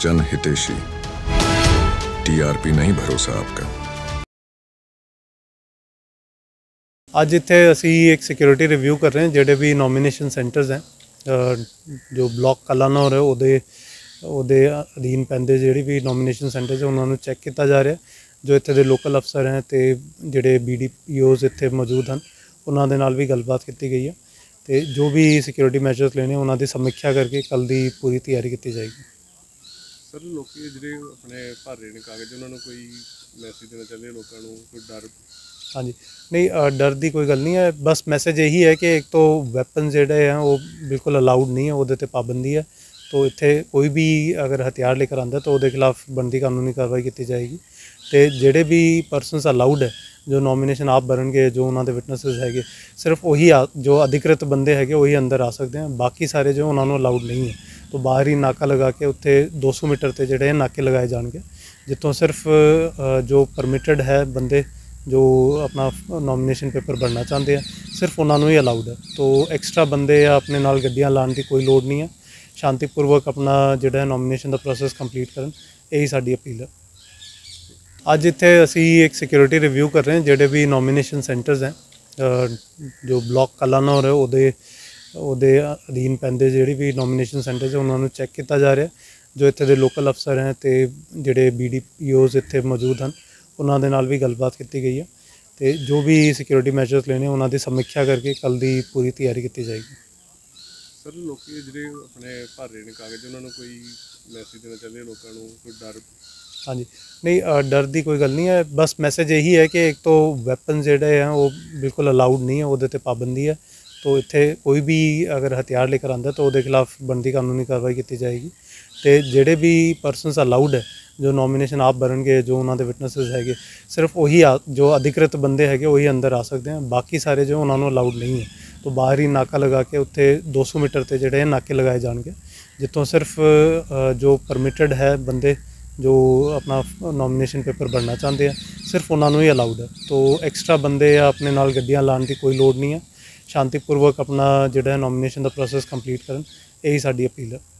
जन हितेशी। टीआरपी नहीं भरोसा आपका। ਅੱਜ ਇੱਥੇ ਅਸੀਂ एक सिक्योरिटी रिव्यू कर रहे हैं ਜਿਹੜੇ भी नॉमिनेशन सेंटर्स हैं जो ब्लॉक कलानौर है ਉਹਦੇ ਅਧੀਨ ਪੈਂਦੇ ਜਿਹੜੀ ਵੀ ਨੋਮੀਨੇਸ਼ਨ ਸੈਂਟਰਸ ਉਹਨਾਂ ਨੂੰ ਚੈੱਕ ਕੀਤਾ ਜਾ ਰਿਹਾ ਜੋ ਇੱਥੇ ਦੇ ਲੋਕਲ ਅਫਸਰ ਹੈ ਤੇ ਜਿਹੜੇ BDPOs ਇੱਥੇ ਮੌਜੂਦ ਹਨ ਉਹਨਾਂ ਦੇ ਨਾਲ ਵੀ ਗੱਲਬਾਤ ਕੀਤੀ ਗਈ ਹੈ ਤੇ ਜੋ ਵੀ ਸਿਕਿਉਰਿਟੀ ਮੈਜਰਸ ਲੈਣੇ ਉਹਨਾਂ ਦੀ ਸਮੀਖਿਆ ਕਰਕੇ ਕੱਲ ਦੀ ਪੂਰੀ ਤਿਆਰੀ ਕੀਤੀ ਜਾਏਗੀ। ਸਰ ਲੋਕੀ ਜਿਹੜੇ ਆਪਣੇ ਭਰ ਰਹੇ ਨੇ ਕਾਗਜ਼ ਉਹਨਾਂ ਨੂੰ ਕੋਈ ਮੈਸੇਜ ਦੇਣਾ ਚਾਹੁੰਦੇ ਲੋਕਾਂ ਨੂੰ ਕੋਈ ਡਰ? हाँ जी, नहीं डर की कोई गल नहीं है, बस मैसेज यही है कि एक तो वैपन जोड़े हैं वो बिल्कुल अलाउड नहीं है, वो पाबंदी है। तो इत्थे कोई भी अगर हथियार लेकर आता तो वो खिलाफ बनती कानूनी कार्रवाई की जाएगी। तो जोड़े भी परसनस अलाउड है जो नॉमिनेशन आप भरनगे जो उन्होंने विटनेसिस है सिर्फ वही जो अधिकृत बंदे है वही अंदर आ सकते हैं, बाकी सारे जो उन्होंने अलाउड नहीं है। तो बाहर ही नाका लगा के उत्थे 200 मीटर से जोड़े नाके लगाए जाएंगे जितों सिर्फ जो परमिटेड है बंदे जो अपना नॉमिनेशन पेपर भरना चाहते हैं सिर्फ उन्होंने ही अलाउड है। तो एक्सट्रा बंदे या अपने नाल गड्डियां लाने की कोई लोड़ नहीं है, शांतिपूर्वक अपना जोड़ा नॉमिनेशन का प्रोसैस कंप्लीट करन, यही साडी अपील है। अज इत्थे असी एक सिक्योरिटी रिव्यू कर रहे हैं जोड़े भी नॉमिनेशन सेंटर्स हैं जो ब्लॉक कलानौर है ਉਹਦੇ ਅਧੀਨ ਪੈਂਦੇ ਜਿਹੜੀ ਵੀ ਨੋਮੀਨੇਸ਼ਨ ਸੈਂਟਰਸ ਉਹਨਾਂ ਨੂੰ ਚੈੱਕ ਕੀਤਾ ਜਾ ਰਿਹਾ ਜੋ ਇੱਥੇ ਦੇ ਲੋਕਲ ਅਫਸਰ ਹੈ ਤੇ ਜਿਹੜੇ BDPOs ਇੱਥੇ ਮੌਜੂਦ ਹਨ ਉਹਨਾਂ ਦੇ ਨਾਲ ਵੀ ਗੱਲਬਾਤ ਕੀਤੀ ਗਈ ਹੈ ਤੇ ਜੋ ਵੀ ਸਿਕਿਉਰਿਟੀ ਮੈਜਰਸ ਲੈਣੇ ਉਹਨਾਂ ਦੀ ਸਮੀਖਿਆ ਕਰਕੇ ਕੱਲ ਦੀ ਪੂਰੀ ਤਿਆਰੀ ਕੀਤੀ ਜਾਏਗੀ। ਸਰ ਲੋਕੀ ਜਿਹੜੇ ਆਪਣੇ ਭਰ ਰਹੇ ਨੇ ਕਾਗਜ਼ ਉਹਨਾਂ ਨੂੰ ਕੋਈ ਮੈਸੇਜ ਦੇਣਾ ਚਾਹੁੰਦੇ ਲੋਕਾਂ ਨੂੰ ਕੋਈ ਡਰ? हाँ जी, नहीं डर की कोई गल नहीं है, बस मैसेज यही है कि एक तो वैपन जोड़े हैं वो बिल्कुल अलाउड नहीं है, वो पाबंदी है। तो इत्थे कोई भी अगर हथियार लेकर आता तो वो खिलाफ बनती कानूनी कार्रवाई की जाएगी। तो जोड़े भी परसनस अलाउड है जो नॉमिनेशन आप भरनगे जो उन्होंने विटनेसिस है सिर्फ वही जो अधिकृत बंदे है वही अंदर आ सकते हैं, बाकी सारे जो उन्होंने अलाउड नहीं है। तो बाहर ही नाका लगा के उत्थे 200 मीटर से जोड़े नाके लगाए जाएंगे जितों सिर्फ जो परमिटेड है बंदे जो अपना नॉमिनेशन पेपर भरना चाहते हैं सिर्फ उन्होंने ही अलाउड है। तो एक्सट्रा बंदे या अपने नाल गड्डियां लाने की कोई लोड़ नहीं है, शांतिपूर्वक अपना जोड़ा नॉमिनेशन का प्रोसैस कंप्लीट करन, यही साडी अपील है।